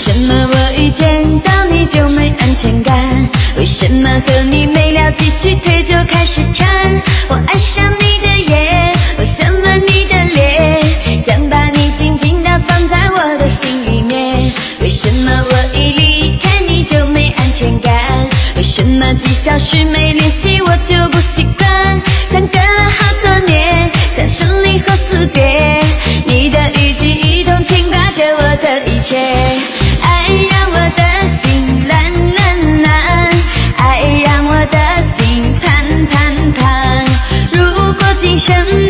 什么我一见到你就没安全感？为什么和你没聊几句腿就开始颤？我爱上你的眼，我想吻你的脸，想把你紧紧地放在我的心里面。为什么我一离开你就没安全感？为什么几小时没联系我就不习惯？相隔了好多年，像生离和死别，你的语气一同牵挂着我的一切。爱让我的心乱乱乱，爱让我的心盼盼盼。如果今生